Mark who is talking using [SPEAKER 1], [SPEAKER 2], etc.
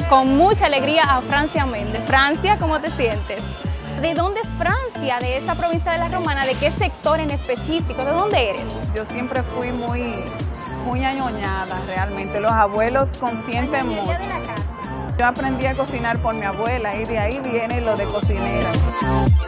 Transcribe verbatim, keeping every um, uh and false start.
[SPEAKER 1] con mucha alegría a Francia Méndez. Francia, ¿cómo te sientes? ¿De dónde es Francia? ¿De esta provincia de La Romana? ¿De qué sector en específico? ¿De dónde eres?
[SPEAKER 2] Yo siempre fui muy, muy añoñada realmente. Los abuelos consienten mucho.
[SPEAKER 1] De la casa.
[SPEAKER 2] Yo aprendí a cocinar por mi abuela y de ahí viene lo de cocinera.